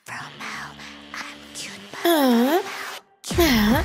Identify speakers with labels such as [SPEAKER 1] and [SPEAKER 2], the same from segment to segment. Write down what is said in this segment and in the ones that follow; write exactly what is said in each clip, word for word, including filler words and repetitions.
[SPEAKER 1] Ah. Ah.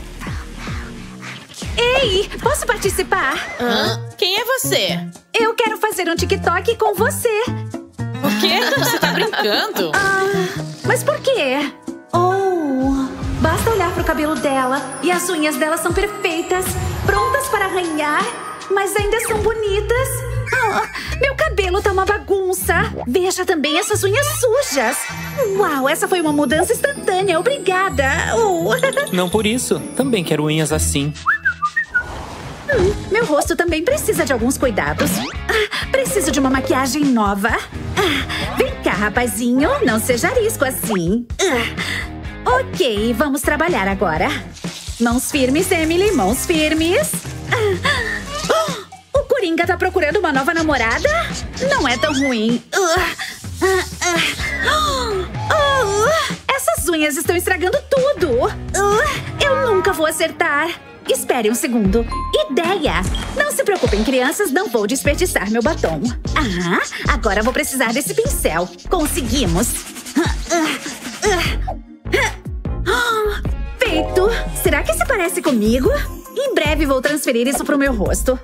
[SPEAKER 2] Ei, posso participar?
[SPEAKER 1] Ah. Quem é você?
[SPEAKER 2] Eu quero fazer um TikTok com você.
[SPEAKER 1] O quê? Você tá brincando?
[SPEAKER 2] Ah, mas por quê? Oh, basta olhar pro cabelo dela e as unhas dela são perfeitas, prontas para arranhar, mas ainda são bonitas. Ah, meu cabelo tá uma bagunça. Veja também essas unhas sujas. Uau, essa foi uma mudança instantânea. Obrigada. Oh.
[SPEAKER 3] Não por isso. Também quero unhas assim.
[SPEAKER 2] Hum, meu rosto também precisa de alguns cuidados. Ah, preciso de uma maquiagem nova. Ah, vem cá, rapazinho. Não seja arisco assim. Ah, ok, vamos trabalhar agora. Mãos firmes, Emily. Mãos firmes. Ah, oh, o Coringa tá procurando uma nova namorada? Não é tão ruim. Uh, uh, uh, uh, essas unhas estão estragando tudo. Uh, eu nunca vou acertar. Espere um segundo. Ideia! Não se preocupem, crianças, não vou desperdiçar meu batom. Ah, agora vou precisar desse pincel. Conseguimos. Feito! Será que se parece comigo? Em breve vou transferir isso pro meu rosto.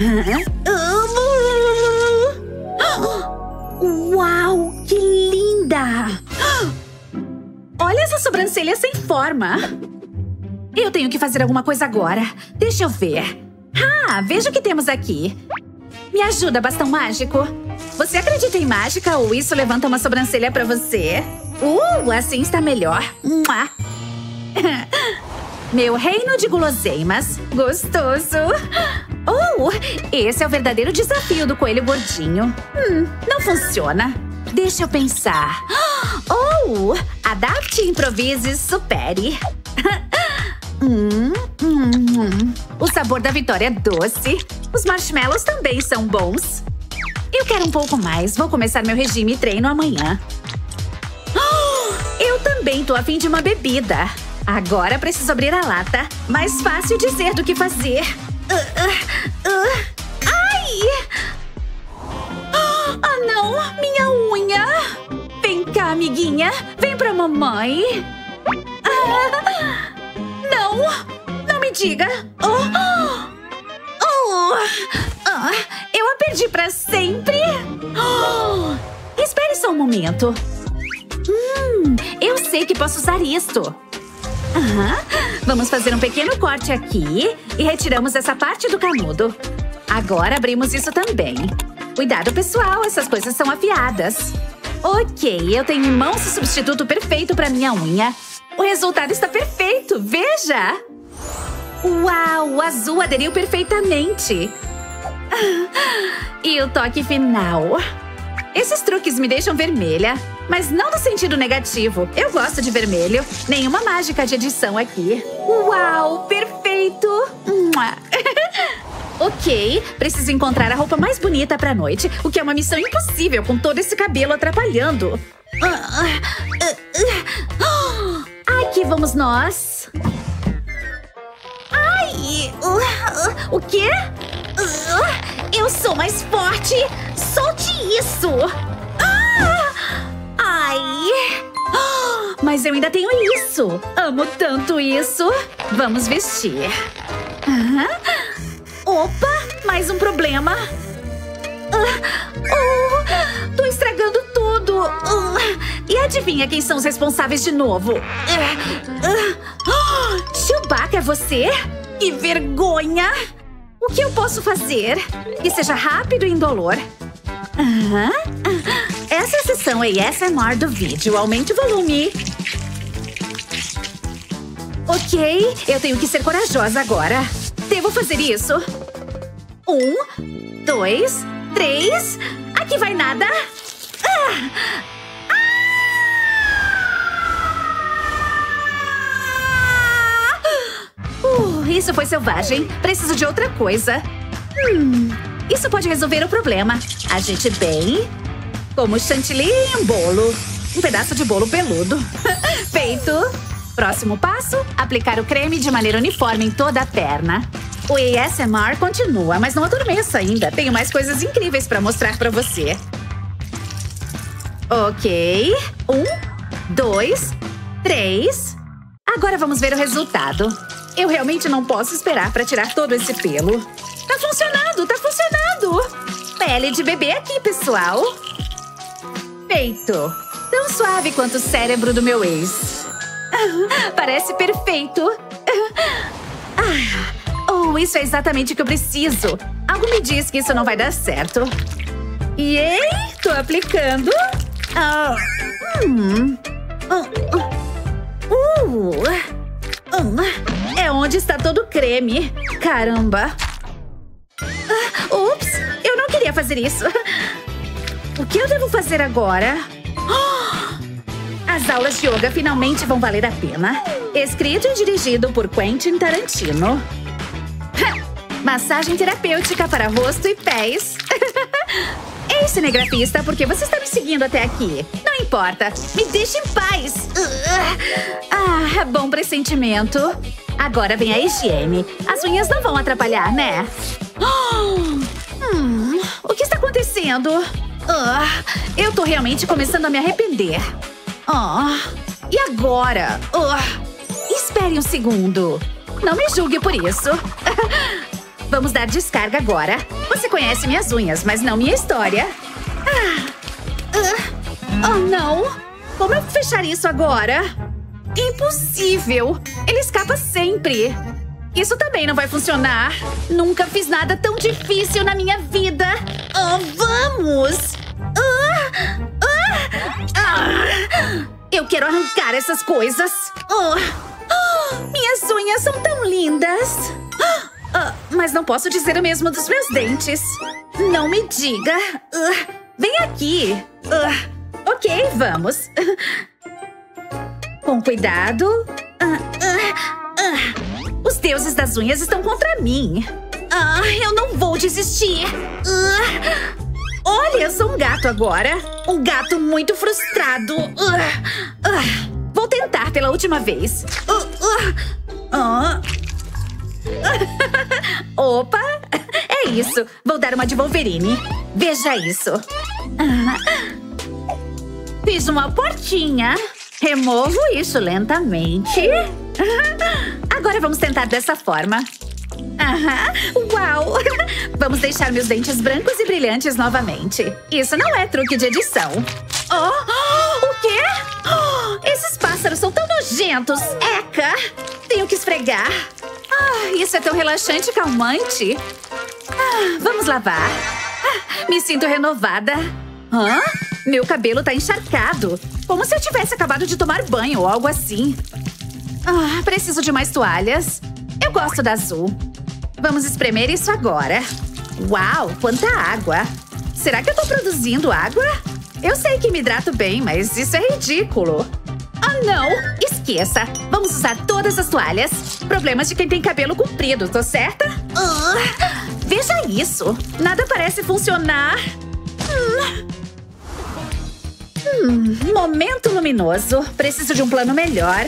[SPEAKER 2] Uau, que linda! Olha essa sobrancelha sem forma. Eu tenho que fazer alguma coisa agora. Deixa eu ver. Ah, veja o que temos aqui. Me ajuda, bastão mágico. Você acredita em mágica ou isso levanta uma sobrancelha pra você? Uh, assim está melhor. Mua. Meu reino de guloseimas. Gostoso. Oh, esse é o verdadeiro desafio do coelho gordinho. Hum, não funciona. Deixa eu pensar. Oh, adapte, improvise, supere. Hum, hum, hum. O sabor da vitória é doce. Os marshmallows também são bons. Eu quero um pouco mais. Vou começar meu regime e treino amanhã. Oh, eu também tô a fim de uma bebida. Agora preciso abrir a lata. Mais fácil dizer do que fazer. Uh, uh, uh. Ai! Ah, não! Minha unha! Vem cá, amiguinha. Vem pra mamãe. Ah, não! Não me diga! Oh, oh, ah, eu a perdi pra sempre! Oh, espere só um momento. Hum, eu sei que posso usar isto. Ah, vamos fazer um pequeno corte aqui e retiramos essa parte do canudo. Agora abrimos isso também. Cuidado, pessoal, essas coisas são afiadas. Ok, eu tenho em mãos o substituto perfeito para minha unha. O resultado está perfeito, veja! Uau, o azul aderiu perfeitamente. E o toque final. Esses truques me deixam vermelha, mas não no sentido negativo. Eu gosto de vermelho. Nenhuma mágica de edição aqui. Uau, perfeito! Ok, preciso encontrar a roupa mais bonita pra noite, o que é uma missão impossível com todo esse cabelo atrapalhando. Aqui vamos nós. Ai! O quê? Eu sou mais forte! Solte isso! Ai! Mas eu ainda tenho isso! Amo tanto isso! Vamos vestir. Opa! Mais um problema! Oh, tô estragando tudo! E adivinha quem são os responsáveis de novo? Chewbacca, é você? Que vergonha! O que eu posso fazer? Que seja rápido e indolor. Essa é a sessão A S M R do vídeo. Aumente o volume. Ok, eu tenho que ser corajosa agora. Devo fazer isso. Um, dois, três. Aqui vai nada. Ah! Ah! Uh, isso foi selvagem. Preciso de outra coisa. Hum, isso pode resolver o problema. Agite bem. Como chantilly em um bolo. Um pedaço de bolo peludo. Feito. Próximo passo, aplicar o creme de maneira uniforme em toda a perna. O A S M R continua, mas não adormeça ainda. Tenho mais coisas incríveis para mostrar para você. Ok. Um, dois, três. Agora vamos ver o resultado. Eu realmente não posso esperar para tirar todo esse pelo. Tá funcionando, tá funcionando! Pele de bebê aqui, pessoal. Feito. Tão suave quanto o cérebro do meu ex. Parece perfeito. Ah, oh, isso é exatamente o que eu preciso. Algo me diz que isso não vai dar certo. E ei, tô aplicando. Ah, hum. Uh, uh, uh, é onde está todo o creme. Caramba. Ah, ups, eu não queria fazer isso. O que eu devo fazer agora? As aulas de yoga finalmente vão valer a pena. Escrito e dirigido por Quentin Tarantino. Massagem terapêutica para rosto e pés. Ei, cinegrafista, por que você está me seguindo até aqui? Não importa, me deixe em paz. Ah, bom pressentimento. Agora vem a higiene. As unhas não vão atrapalhar, né? Hum, o que está acontecendo? Uh, eu tô realmente começando a me arrepender. Oh, e agora? Uh, espere um segundo. Não me julgue por isso. Vamos dar descarga agora. Você conhece minhas unhas, mas não minha história. Ah, uh, oh, não. Como eu vou fechar isso agora? Impossível. Ele escapa sempre. Isso também não vai funcionar. Nunca fiz nada tão difícil na minha vida. Oh, vamos! Ah, ah, ah. Eu quero arrancar essas coisas. Oh, oh, minhas unhas são tão lindas. Ah, mas não posso dizer o mesmo dos meus dentes. Não me diga. Ah, vem aqui. Ah, ok, vamos. Com cuidado. Ah, ah, ah. Os deuses das unhas estão contra mim. Ah, eu não vou desistir. Ah, olha, eu sou um gato agora. Um gato muito frustrado. Ah, ah. Vou tentar pela última vez. Ah, ah. Opa! É isso. Vou dar uma de Wolverine. Veja isso. Ah. Fiz uma portinha. Removo isso lentamente. Agora vamos tentar dessa forma. Aham. Uau! Vamos deixar meus dentes brancos e brilhantes novamente. Isso não é truque de edição. Oh, oh, o quê? Oh, esses pássaros são tão nojentos. Eca! Tenho que esfregar. Ah, isso é tão relaxante e calmante. Ah, vamos lavar. Ah, me sinto renovada. Hã? Meu cabelo tá encharcado. Como se eu tivesse acabado de tomar banho ou algo assim. Ah, preciso de mais toalhas. Eu gosto da azul. Vamos espremer isso agora. Uau, quanta água. Será que eu tô produzindo água? Eu sei que me hidrato bem, mas isso é ridículo. Ah, não! Esqueça! Vamos usar todas as toalhas. Problemas de quem tem cabelo comprido, tô certa? Uh, veja isso! Nada parece funcionar. Hum. Hum, momento luminoso. Preciso de um plano melhor.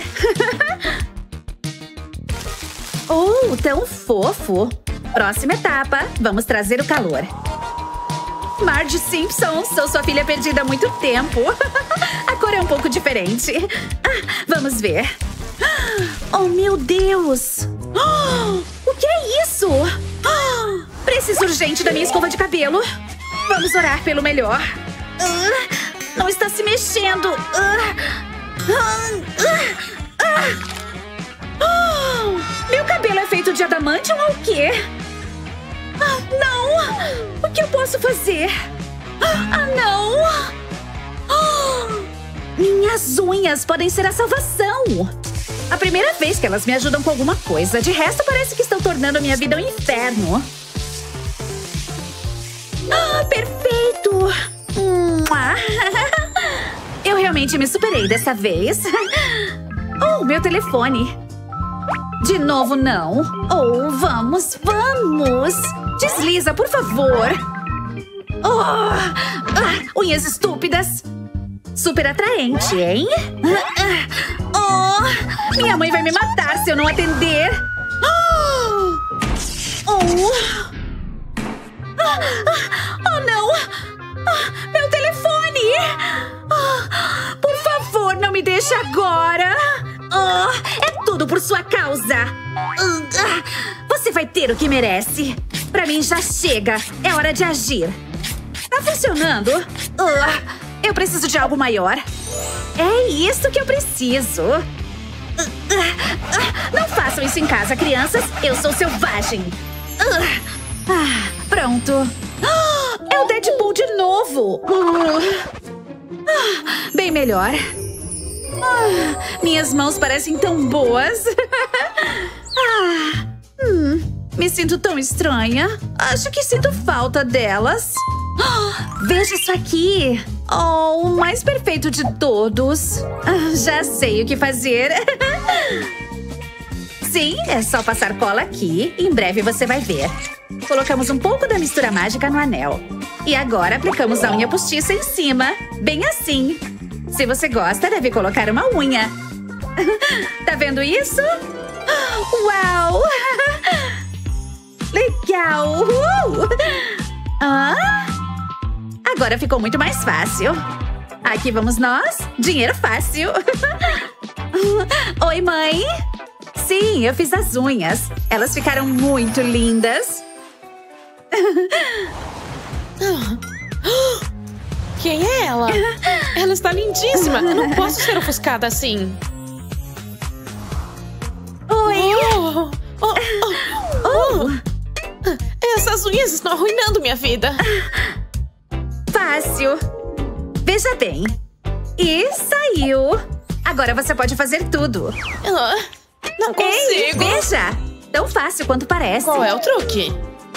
[SPEAKER 2] Oh, tão fofo. Próxima etapa. Vamos trazer o calor. Marge Simpson, sou sua filha perdida há muito tempo. A cor é um pouco diferente. Ah, vamos ver. Oh, meu Deus. Oh, o que é isso? Oh, preciso urgente da minha escova de cabelo. Vamos orar pelo melhor. Uh, não está se mexendo. Uh, uh, uh, uh. Oh, meu cabelo é feito de adamantium ou o quê? Ah, não! O que eu posso fazer? Ah, não! Oh, minhas unhas podem ser a salvação! A primeira vez que elas me ajudam com alguma coisa. De resto, parece que estão tornando a minha vida um inferno. Ah, perfeito! Eu realmente me superei dessa vez. Oh, meu telefone. De novo, não. Oh, vamos, vamos. Desliza, por favor. Oh, ah, unhas estúpidas. Super atraente, hein? Oh, minha mãe vai me matar se eu não atender. Oh, oh, oh não. Ah, meu telefone! Ah, por favor, não me deixe agora! Ah, é tudo por sua causa! Ah, você vai ter o que merece! Pra mim já chega! É hora de agir! Tá funcionando? Ah, eu preciso de algo maior! É isso que eu preciso! Ah, ah, não façam isso em casa, crianças! Eu sou selvagem! Ah, ah, pronto! Ah, é o Deadpool de novo! Ah, bem melhor! Ah, minhas mãos parecem tão boas! Ah, hum, me sinto tão estranha! Acho que sinto falta delas! Ah, veja isso aqui! Oh, o mais perfeito de todos! Ah, já sei o que fazer! Sim, é só passar cola aqui. Em breve você vai ver. Colocamos um pouco da mistura mágica no anel. E agora aplicamos a unha postiça em cima. Bem assim. Se você gosta, deve colocar uma unha. Tá vendo isso? Uau! Legal! Uh! Ah? Agora ficou muito mais fácil. Aqui vamos nós. Dinheiro fácil. Oi, mãe. Sim, eu fiz as unhas. Elas ficaram muito lindas.
[SPEAKER 1] Quem é ela? Ela está lindíssima. Eu não posso ser ofuscada assim.
[SPEAKER 2] Oi.
[SPEAKER 1] Oh, oh, oh, oh. Essas unhas estão arruinando minha vida.
[SPEAKER 2] Fácil. Veja bem. E saiu. Agora você pode fazer tudo.
[SPEAKER 1] Ah, não consigo.
[SPEAKER 2] Ei, veja. Tão fácil quanto parece.
[SPEAKER 1] Qual é o truque?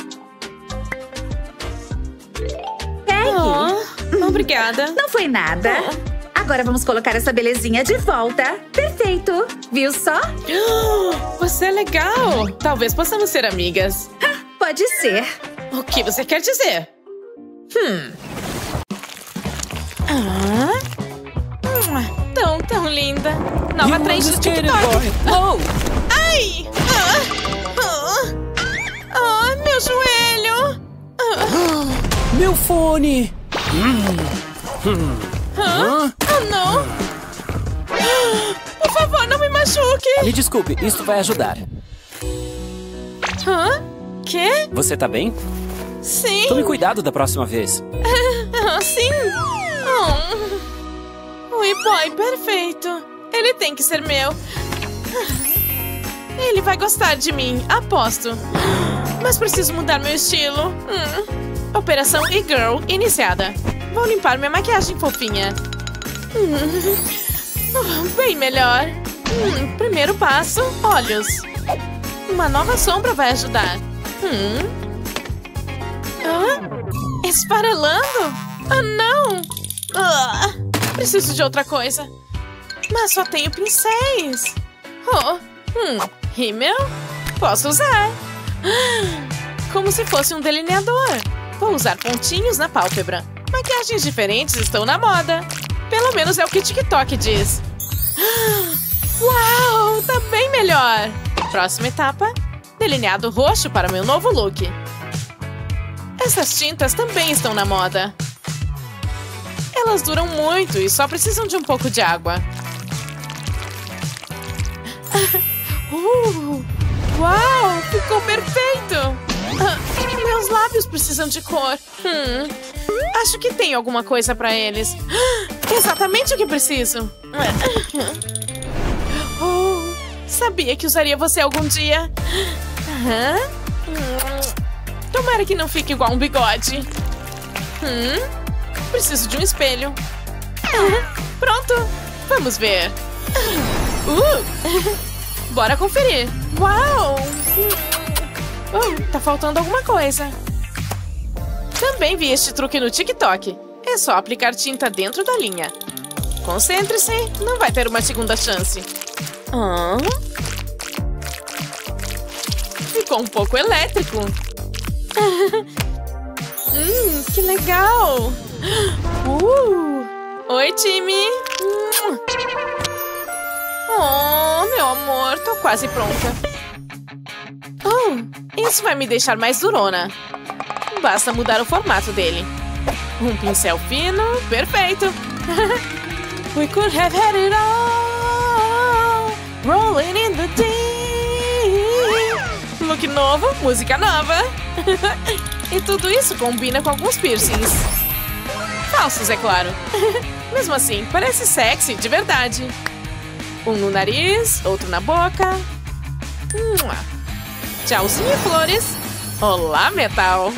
[SPEAKER 2] Pegue.
[SPEAKER 1] Oh, obrigada.
[SPEAKER 2] Não foi nada.
[SPEAKER 1] Oh.
[SPEAKER 2] Agora vamos colocar essa belezinha de volta. Perfeito. Viu só?
[SPEAKER 1] Você é legal. Talvez possamos ser amigas.
[SPEAKER 2] Pode ser.
[SPEAKER 1] O que você quer dizer? Hum. Ah. Tão, tão linda. Nova trend do TikTok.
[SPEAKER 3] Oh!
[SPEAKER 1] Ai! Ah, ah, ah, meu joelho! Ah,
[SPEAKER 3] Meu fone!
[SPEAKER 1] ah, ah, não! Ah, por favor, não me machuque!
[SPEAKER 3] Me desculpe, isso vai ajudar.
[SPEAKER 1] Hã? Quê?
[SPEAKER 3] Você tá bem?
[SPEAKER 1] Sim!
[SPEAKER 3] Tome cuidado da próxima vez.
[SPEAKER 1] Ah, sim! Oh. O e-boy perfeito! Ele tem que ser meu! Ele vai gostar de mim, aposto! Mas preciso mudar meu estilo. Hum. Operação e-girl iniciada. Vou limpar minha maquiagem fofinha. Hum. Bem melhor. Hum. Primeiro passo, olhos. Uma nova sombra vai ajudar. Hum. Ah? Esfarelando? Ah, não! Ah, preciso de outra coisa. Mas só tenho pincéis. Oh, hum, rímel? Posso usar. Como se fosse um delineador. Vou usar pontinhos na pálpebra. Maquiagens diferentes estão na moda. Pelo menos é o que TikTok diz. Uau, tá bem melhor. Próxima etapa. Delineado roxo para meu novo look. Essas tintas também estão na moda. Elas duram muito e só precisam de um pouco de água. Uh, uau, ficou perfeito! Uh, meus lábios precisam de cor. Hum, acho que tem alguma coisa pra eles. Uh, exatamente o que preciso. Uh, sabia que usaria você algum dia. Uh, hum, tomara que não fique igual um bigode. Hum, preciso de um espelho. Uh, pronto, vamos ver. Uh, bora conferir. Uau! Oh, tá faltando alguma coisa. Também vi este truque no TikTok. É só aplicar tinta dentro da linha. Concentre-se, não vai ter uma segunda chance. Ah? Ficou um pouco elétrico. hum, que legal! Uh. Oi, time! Oh, meu amor, tô quase pronta. Oh, isso vai me deixar mais durona. Basta mudar o formato dele. Um pincel fino, perfeito. We could have had it all, rolling in the deep. Look novo, música nova. E tudo isso combina com alguns piercings. Falsos, é claro. Mesmo assim, parece sexy, de verdade. Um no nariz, outro na boca. Tchauzinho, flores. Olá, metal.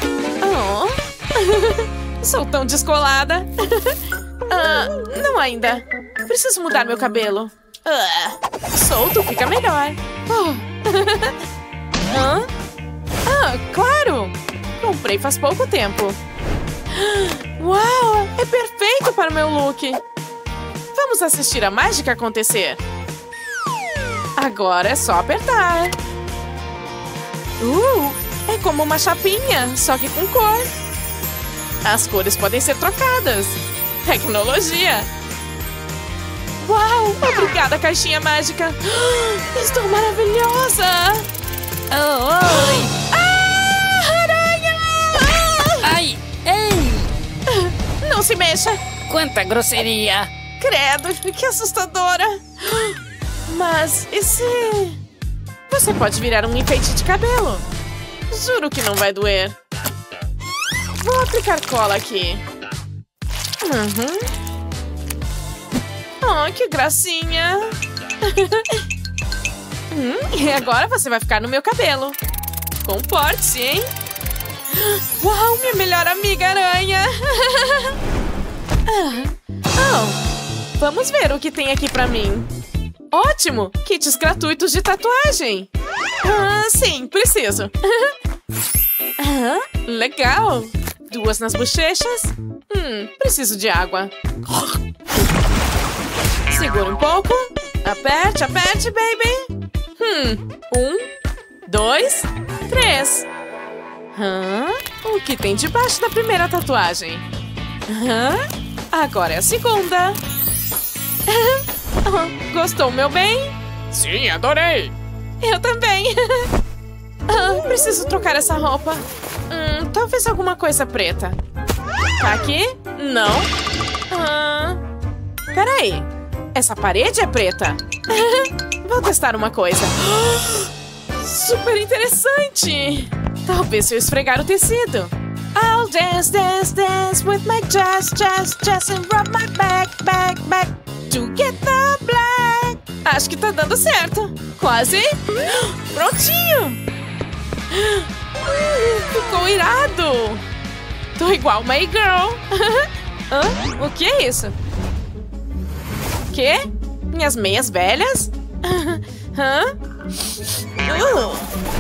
[SPEAKER 1] Oh. Sou tão descolada. Ah, não ainda. Preciso mudar meu cabelo. Ah, solto fica melhor. Oh. Hã? Ah, claro! Comprei faz pouco tempo. Uau! É perfeito para o meu look. Vamos assistir a mágica acontecer. Agora é só apertar. Uh! É como uma chapinha, só que com cor. As cores podem ser trocadas. Tecnologia! Uau! Obrigada, caixinha mágica! Estou maravilhosa!
[SPEAKER 3] Oh, oi!
[SPEAKER 1] Ah, aranha!
[SPEAKER 3] Ai! Ei!
[SPEAKER 1] Não se mexa!
[SPEAKER 3] Quanta grosseria!
[SPEAKER 1] Credo, que assustadora! Mas e se... Você pode virar um enfeite de cabelo. Juro que não vai doer. Vou aplicar cola aqui. Uhum. Oh, que gracinha! hum, e agora você vai ficar no meu cabelo. Comporte-se, hein? Uau, minha melhor amiga aranha! Oh, vamos ver o que tem aqui pra mim. Ótimo! Kits gratuitos de tatuagem. Ah, sim, preciso. ah, legal! Duas nas bochechas. Hum, preciso de água. Segura um pouco. Aperte, aperte, baby. Hum, um, dois, três. Hã? O que tem debaixo da primeira tatuagem? Hã? Agora é a segunda. oh, gostou, meu bem?
[SPEAKER 3] Sim, adorei!
[SPEAKER 1] Eu também. ah, preciso trocar essa roupa. Hum, talvez alguma coisa preta. Tá aqui? Não. Ah, peraí. Essa parede é preta. Vou testar uma coisa. Super interessante. Talvez se eu esfregar o tecido. I'll dance, dance, dance with my jazz, jazz, jazz and rub my back, back, back to get the black. Acho que tá dando certo. Quase. Prontinho. Ficou irado. Tô igual uma e-girl. Hã? O que é isso? Quê? Minhas meias velhas? Hã? Uh.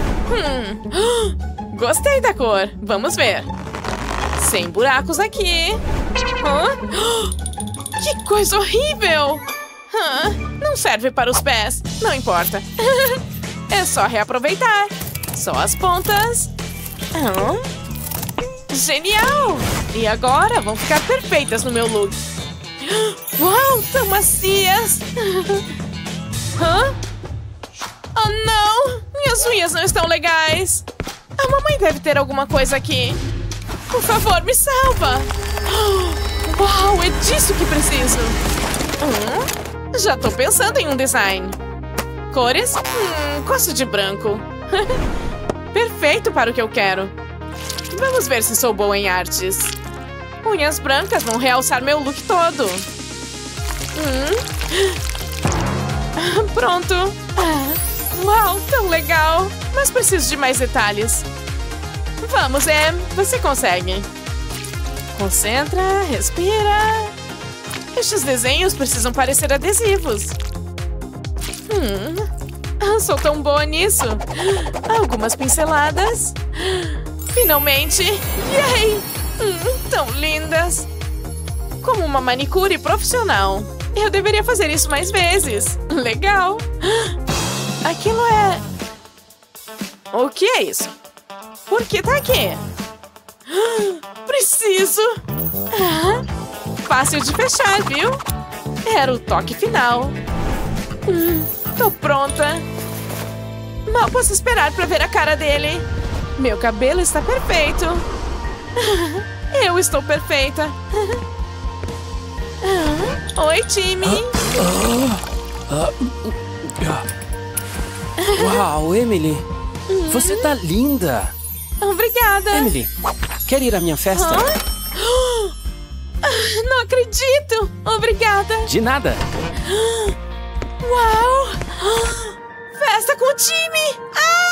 [SPEAKER 1] Hum. Gostei da cor. Vamos ver. Sem buracos aqui. Hã? Que coisa horrível! Hã? Não serve para os pés. Não importa. É só reaproveitar. Só as pontas. Hã? Genial! E agora vão ficar perfeitas no meu look. Uau, tão macias! Hã? Oh, não! Minhas unhas não estão legais! A mamãe deve ter alguma coisa aqui. Por favor, me salva! Uau, é disso que preciso! Hum, já tô pensando em um design. Cores? Hum, gosto de branco. Perfeito para o que eu quero. Vamos ver se sou boa em artes. Unhas brancas vão realçar meu look todo. Hum. Pronto. Uau, tão legal. Mas preciso de mais detalhes. Vamos, Em. Você consegue. Concentra, respira. Estes desenhos precisam parecer adesivos. Hum. Sou tão boa nisso. Algumas pinceladas. Finalmente. Yay! Hum, tão lindas. Como uma manicure profissional. Eu deveria fazer isso mais vezes. Legal. Aquilo é... O que é isso? Por que tá aqui? Preciso. Ah, fácil de fechar, viu? Era o toque final. Hum, tô pronta. Mal posso esperar pra ver a cara dele. Meu cabelo está perfeito. Eu estou perfeita. Ah, oi, time.
[SPEAKER 4] Ah, ah, ah. Uau, Emily. Você tá linda.
[SPEAKER 1] Obrigada.
[SPEAKER 4] Emily, quer ir à minha festa?
[SPEAKER 1] Ah, não acredito. Obrigada.
[SPEAKER 4] De nada.
[SPEAKER 1] Uau. Festa com o time. Ah!